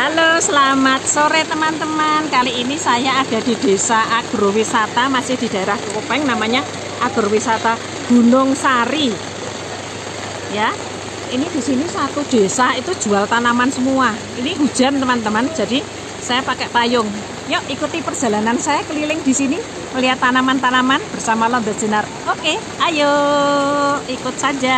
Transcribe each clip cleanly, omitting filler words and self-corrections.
Halo, selamat sore teman-teman. Kali ini saya ada di desa agrowisata, masih di daerah Kopeng, namanya agrowisata Gunung Sari. Ya, ini di sini satu desa itu jual tanaman semua. Ini hujan teman-teman, jadi saya pakai payung. Yuk ikuti perjalanan saya keliling di sini melihat tanaman-tanaman bersama Londo Jenar. Oke, ayo ikut saja.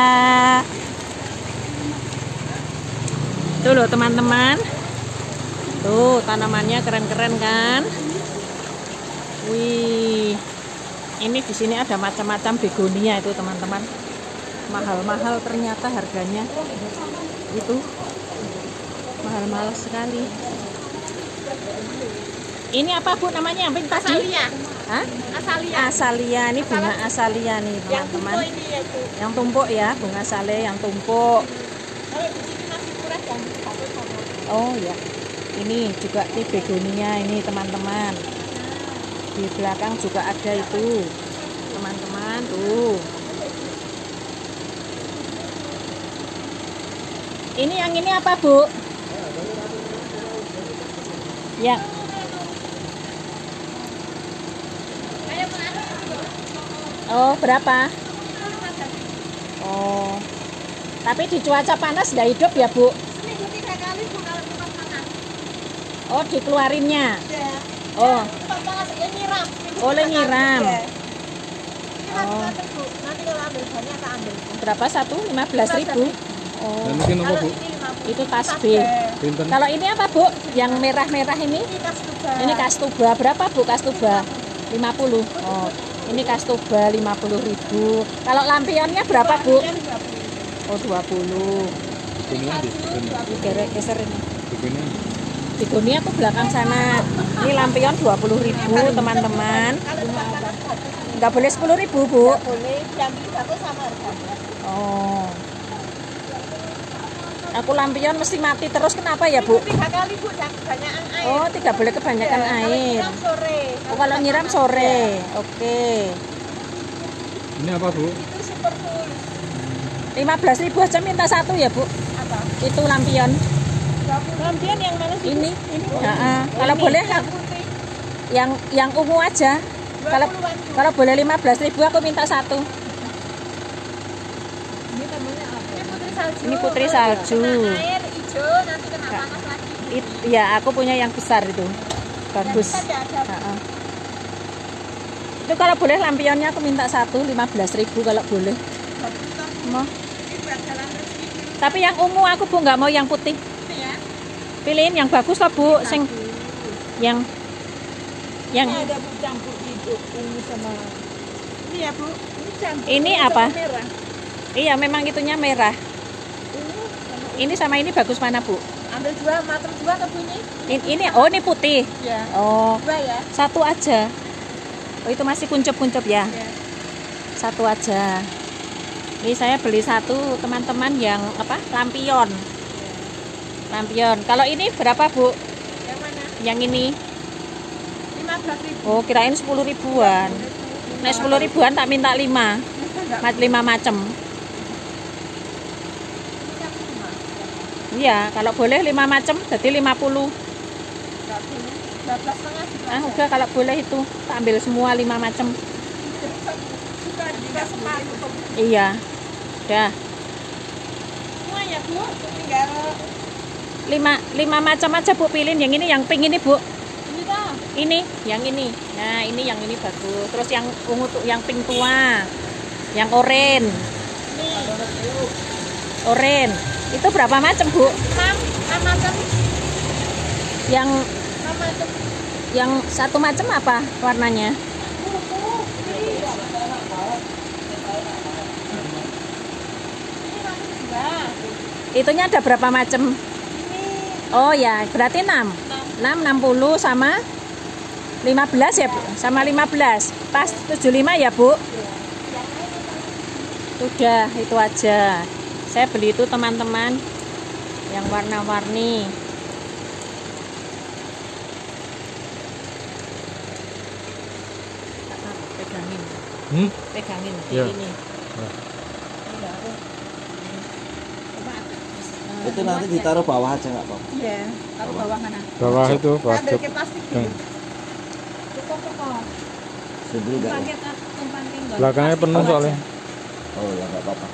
Tuh loh teman-teman. Tuh tanamannya keren-keren kan? Wih. Ini di sini ada macam-macam begonia itu teman-teman. Mahal-mahal ternyata harganya. Itu mahal-mahal sekali. Ini apa Bu namanya? Asalia. Hah? Asalia. Asalia, ini bunga asalia nih teman-teman. Yang tumpuk ya, bunga asalia yang tumpuk. Kalau di sini masih murah dan Oh ya. Ini juga nih begonia ini teman-teman. Di belakang juga ada itu. Teman-teman tuh. Ini yang ini apa, Bu? Ya. Oh, berapa? Oh. Tapi di cuaca panas nggak hidup ya, Bu? seminggu 3 kali Bu kalau tempat panas. Oh, dikeluarinnya. Ya. Oh. Tempat panas ya nyiram. Oh, nyiram. Ya. Oh. Nanti kalau ambil banyak tak ambil. Berapa satu? 15.000. Oh. Dan mungkin apa Bu? Itu tasbih. Pinten? Kalau ini apa Bu? Yang merah-merah ini? Ini kastuba. Ini kastuba. Berapa Bu kastuba? 50. Oh. Ini kastuba 50.000. Kalau lampionnya berapa Bu? Oh 20. Begonia di Geser ini. Begonia. Begonia tuh belakang sana. Ini lampion 20.000 teman-teman. Nggak boleh 10.000 Bu. Boleh diambil satu sama harganya. Oh. Aku lampion mesti mati terus, kenapa ya Bu? 3 kali Bu, kebanyakan air. Oh, tidak boleh kebanyakan Ya, air. Kalau nyiram sore. Oh, kalau nyiram sore. Oke. Ini apa Bu? Itu super full. 15.000 aja minta satu ya Bu. Apa? Itu lampion. Lampion yang mana sih? Ini. Oh, Nah, kalau boleh yang putih. yang ungu aja. Kalau 20-an, Bu. kalau boleh 15.000 aku minta satu. Ini namanya apa? Ini putri salju. Ini putri salju. Kena air hijau, nanti kena panas lagi. Iya, aku punya yang besar itu. Bagus. Yang besar ya, ada. Heeh. Itu kalau boleh lampionnya aku minta satu 15.000 kalau boleh. Mau. Ini buat jalan rezeki Tapi yang ungu aku Bu, nggak mau yang putih. ya. Pilihin yang bagus lah Bu, sing yang Ini ada Bu campur hijau ungu sama. Ini ya Bu. Ini campur. Ini ungu apa? sama merah. Iya, memang itunya merah. Ungu sama Ini sama ini bagus mana Bu? ambil dua, macam dua ke bunyi. Ini oh ini putih. Ya. Oh, Dua ya. satu aja. Oh, itu masih kuncup-kuncup ya. Ya. Satu aja. Ini saya beli satu teman-teman yang apa? Lampion. Lampion. Kalau ini berapa Bu? Yang mana? Yang ini. 15.000. Oh, kirain 10.000-an. Nah, 10.000-an tak minta 5. 5 macam. Iya, kalau boleh 5 macam jadi 50. 12,5 juga. Ah, udah kalau boleh itu tak ambil semua 5 macam. Juga separuh. Iya. Udah. Semua ya Bu. Tinggal 5 macam aja Bu, pilih yang ini, yang pink ini Bu. ini dah. Ini, yang ini. Nah, ini yang ini bagus. Terus yang ungu tuh, yang pink tua. Yang oranye. Oranye. Itu berapa macam Bu? 6 macam. Yang 6 macam. yang satu macam apa warnanya? Itunya ada berapa macam? Oh ya, berarti 6. 6, 60 sama 15 ya Bu? Sama 15. Pas 75 ya Bu? Sudah, itu aja. Saya beli itu teman-teman yang warna-warni. Pegangin. Pegangin di Ya. ini. Ya. Itu nanti ditaruh bawah aja nggak apa-apa. Iya, taruh bawah mana? Bawah itu Ambil waduk. ke plastik Hmm. dulu. Cukup. Sini nggak ya? Pakai tumpang tinggal. Belakangnya penuh soalnya. Oh ya nggak apa-apa.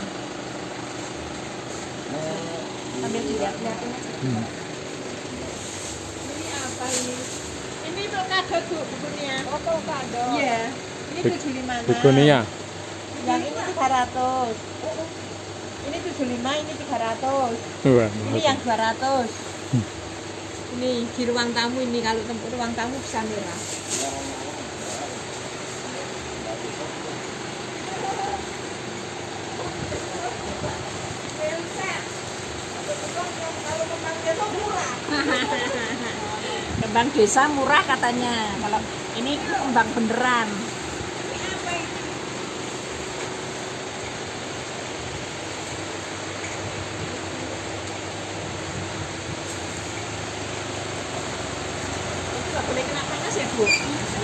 Sambil dilihat-lihatin aja. Hmm. Ini apa ini? Ini tuh kado tuh bukunya. Oh, tuh kado. Iya. Ini Beg- 75. Begonia. Yang ini 300. Ini 75, ini 300. Wah, Ini yang 200. Ini di ruang tamu ini, kalau ruang tamu bisa merah. Kembang desa murah katanya. Kalau ini kembang beneran. Nggak boleh kena panas ya, Bu?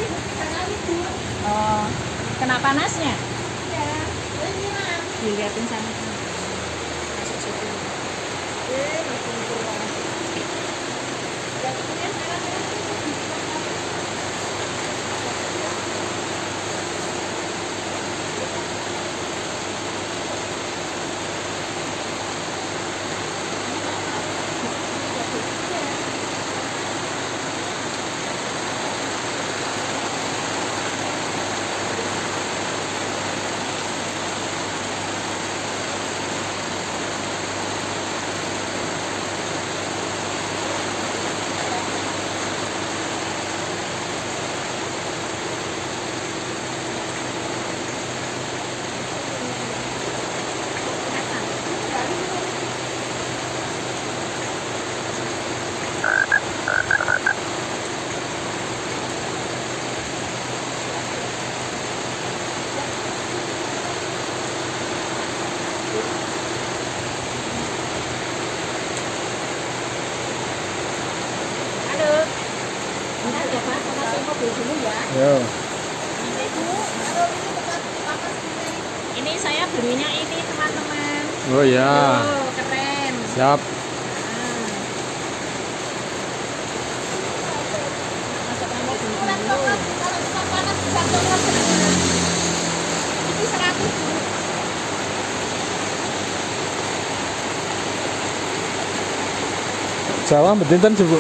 Oh, kena panasnya? Dilihatin sana. Masuk situ. Halo. Bentar ya, Pak. Saya mobil dulu ya. Yo. Ini saya belinya ini, teman-teman. Oh ya. Oh, keren. Siap. Ah. Masukkan mobil dulu. Ini 100. Jawa bedinten sih, Bu.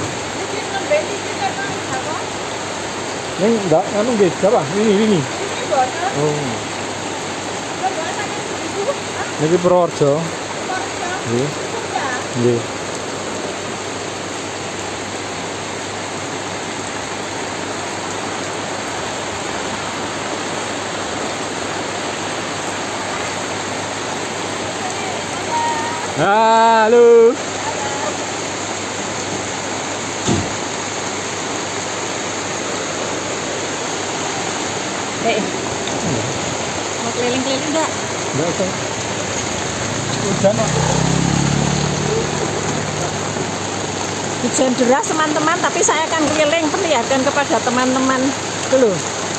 Ini enggak anu nggih, Jawa. Ini. Oh. Niki Purworejo. Nggih. Nggih. Halo. Mau keliling-keliling enggak? Enggak usah. Hujan, Pak. Hujan deras, teman-teman, tapi saya akan keliling perlihatkan kepada teman-teman dulu.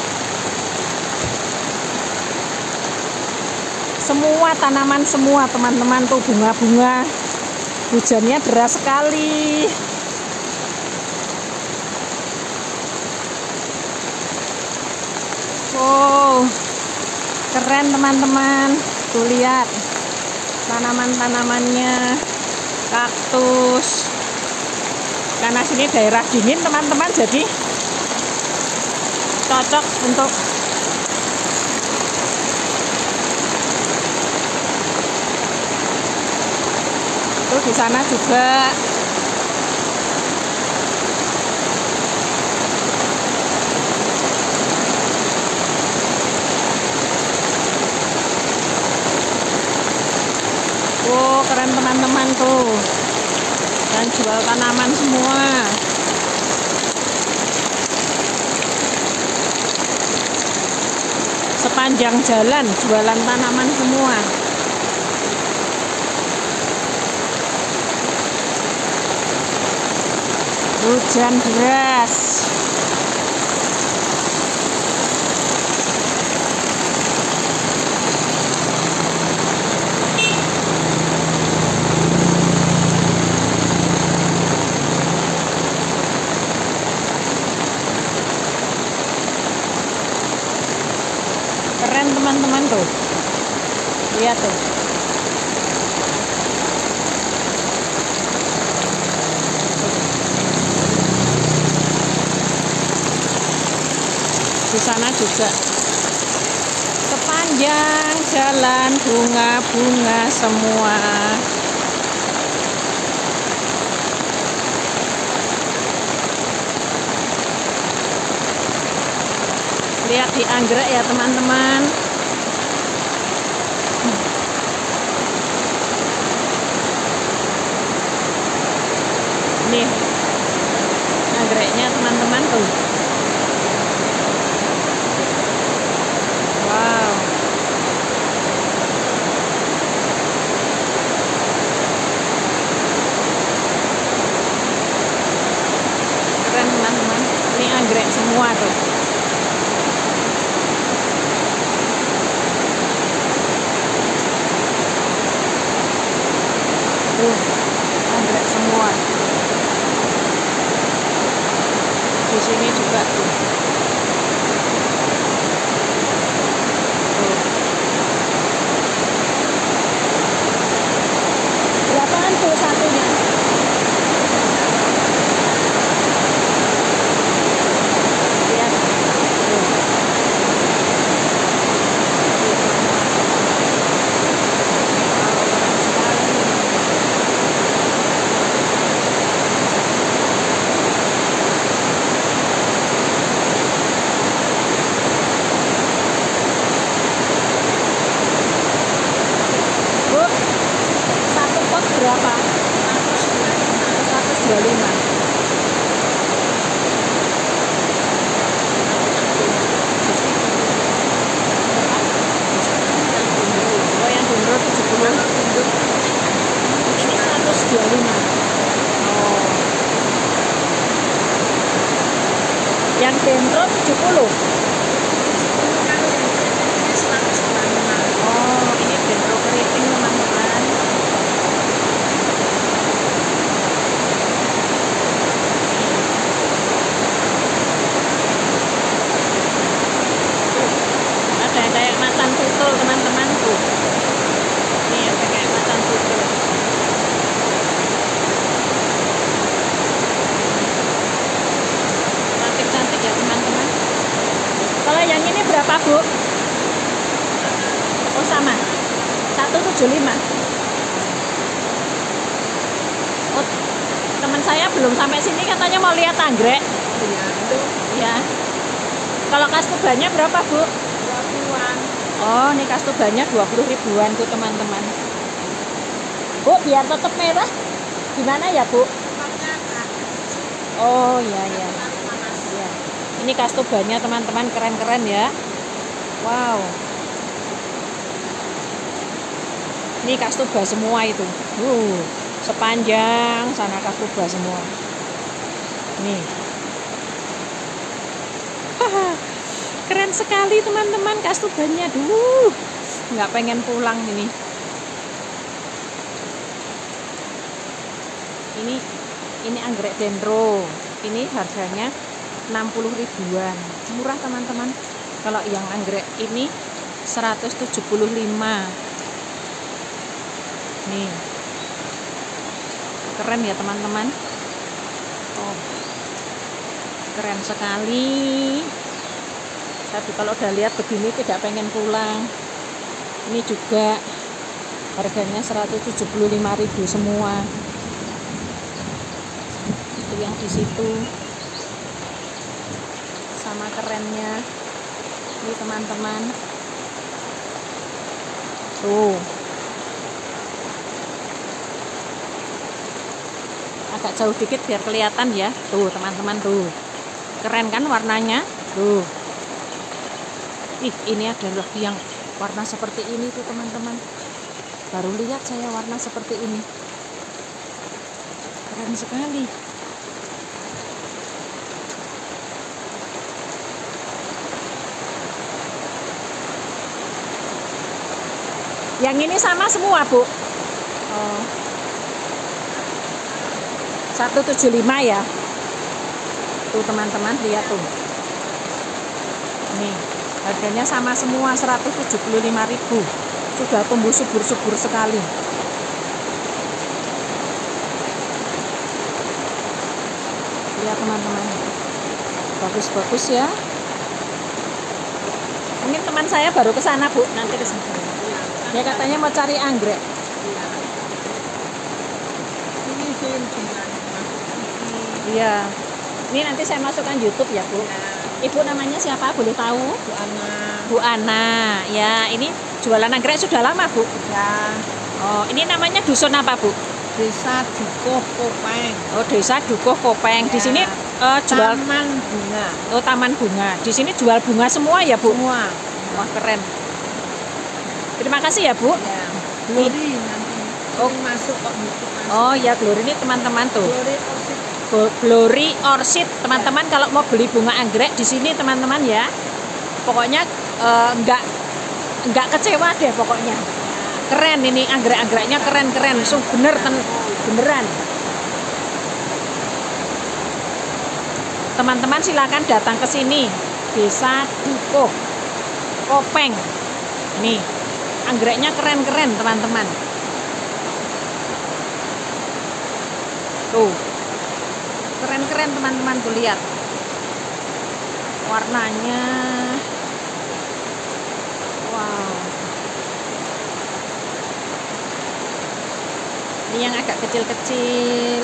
Semua tanaman, semua teman-teman tuh bunga-bunga. Hujannya deras sekali. Wow, keren teman-teman. Tuh lihat tanaman-tanamannya, kaktus. Karena sini daerah dingin teman-teman, jadi cocok untuk tuh di sana juga. Wow, keren teman-teman tuh. Dan jual tanaman semua. Sepanjang jalan jualan tanaman semua. Hujan deras. sana juga. Sepanjang jalan bunga-bunga semua. Lihat di anggrek ya teman-teman. Nih anggreknya teman-teman tuh. Wow. Keren teman-teman. Ini anggrek semua tuh. Anggrek semua. Di sini juga tuh. Berapaan tuh satunya? Lihat. Satu pot berapa? 125. Oh, yang dendro 70. Ini 125. Oh. Yang dendro 70. Oh, ini dendro keriting teman-teman. Ada kayak macan tutul teman-teman tuh. Ini ada kayak macan tutul. Cantik-cantik ya teman-teman. Kalau yang ini berapa Bu? Oh sama, 175. Oh, teman saya belum sampai sini katanya mau lihat anggrek. Ya. Kalau kastubanya berapa Bu? 20-an. Oh, ini kastubanya 20 ribuan tuh teman-teman. Bu, biar tetap merah, gimana ya Bu? Oh iya ya. Ya. Ini kastubanya teman-teman, keren-keren ya. Wow. Ini kastuba semua itu. Sepanjang sana kastuba semua. Nih. Haha. Keren sekali teman-teman kastubanya. Nggak pengen pulang ini. Ini anggrek dendro. Ini harganya 60 ribuan. Murah teman-teman. Kalau yang anggrek ini 175. Nih. Keren ya teman-teman. Oh. Keren sekali. Tapi kalau udah lihat begini tidak pengen pulang. Ini juga harganya 175.000 semua. Itu yang di situ. Sama kerennya. Ini teman-teman. Tuh. Agak jauh dikit biar kelihatan ya. Tuh teman-teman tuh. Keren kan warnanya? Tuh. Ih, ini adalah yang warna seperti ini tuh teman-teman. Baru lihat saya warna seperti ini. Keren sekali. Yang ini sama semua, Bu. Oh. 175 ya. Tuh teman-teman, lihat tuh. Nih. Harganya sama semua 175.000. Sudah tumbuh subur-subur sekali. Lihat teman-teman. Bagus-bagus ya. Mungkin teman saya baru ke sana, Bu. Nanti ke sana. Dia katanya mau cari anggrek. Ini sih dengan masuk TV. Iya. Ini nanti saya masukkan YouTube ya, Bu. Ibu namanya siapa? Boleh tahu? Bu Ana. Bu Ana. Ya, ini jualan anggrek sudah lama, Bu. Ya, Oh, ini namanya dusun apa, Bu? Desa Dukuh Kopeng. Oh, Desa Dukuh Kopeng. Di Ya. sini jual Taman Bunga. oh, taman bunga. Di sini jual bunga semua ya, Bu? Semua. Wah, keren. Terima kasih ya, Bu. Ya. Glory nanti. Oh. Sering masuk kok YouTube masuk. Oh, ya Glory ini teman-teman tuh. Glory Orchid. Glory Orchid, teman-teman kalau mau beli bunga anggrek di sini teman-teman ya. Pokoknya nggak kecewa deh pokoknya. Keren ini anggrek-anggreknya keren-keren. Beneran. Teman-teman silakan datang ke sini. Desa Dukuh Kopeng. Nih, anggreknya keren-keren, teman-teman. Tuh. Keren-keren, teman-teman, tuh lihat. Warnanya. Wow. Ini yang agak kecil-kecil.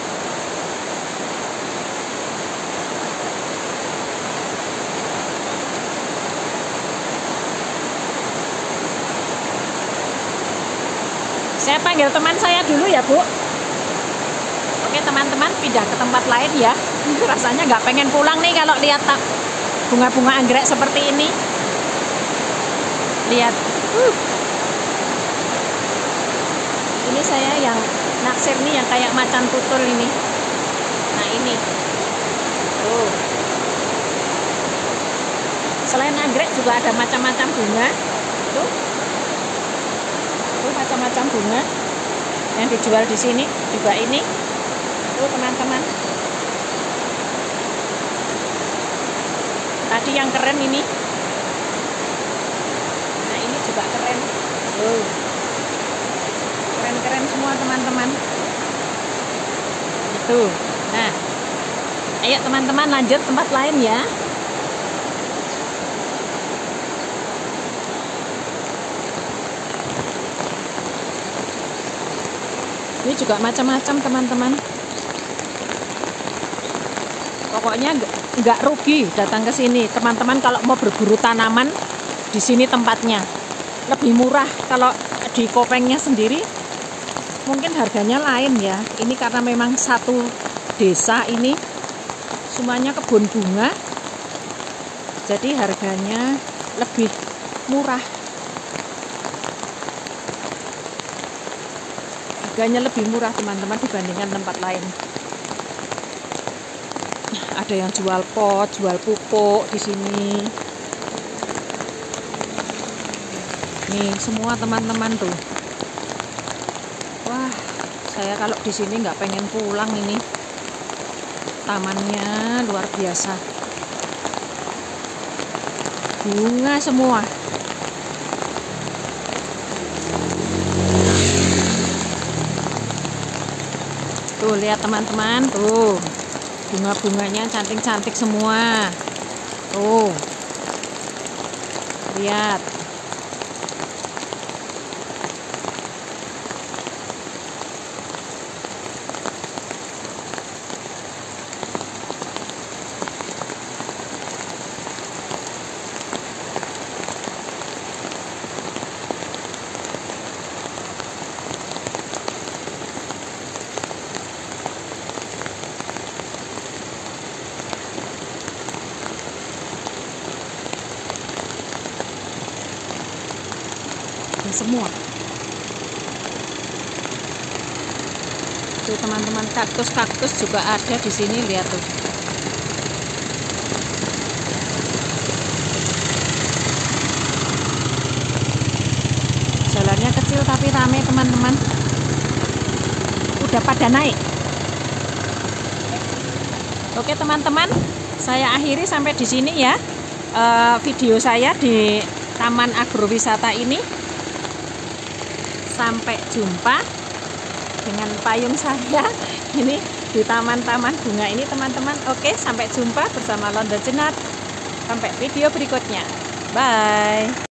Saya panggil teman saya dulu ya, Bu. Oke, teman-teman, pindah ke tempat lain ya. Rasanya nggak pengen pulang nih kalau lihat bunga-bunga anggrek seperti ini. Lihat. Ini saya yang naksir nih yang kayak macan tutul ini. Nah, ini. Tuh. Selain anggrek juga ada macam-macam bunga. Tuh. Tuh macam-macam bunga yang dijual di sini juga ini. Tuh teman-teman. Tadi yang keren ini. Nah, ini juga keren. Tuh. Keren-keren semua teman-teman. Itu. Nah, ayo teman-teman lanjut tempat lain ya. Ini juga macam-macam teman-teman. Pokoknya nggak rugi datang ke sini teman-teman kalau mau berburu tanaman. Di sini tempatnya lebih murah. Kalau di Kopengnya sendiri mungkin harganya lain ya. Ini karena memang satu desa ini semuanya kebun bunga, jadi harganya lebih murah. Harganya lebih murah teman-teman dibandingkan tempat lain. Ada yang jual pot, jual pupuk di sini. Nih semua teman-teman tuh. Wah, saya kalau di sini nggak pengen pulang ini. Tamannya luar biasa. Bunga semua. Tuh lihat teman-teman, tuh. Bunga-bunganya cantik-cantik semua. Tuh. Lihat. Semua tuh teman-teman, kaktus juga ada di sini, lihat tuh. Jalannya kecil tapi ramai teman-teman, udah pada naik. Oke teman-teman, saya akhiri sampai di sini ya video saya di Taman Agrowisata ini. Sampai jumpa dengan payung saya ini di taman-taman bunga ini teman-teman. Oke, sampai jumpa bersama London Jenar. Sampai video berikutnya. Bye.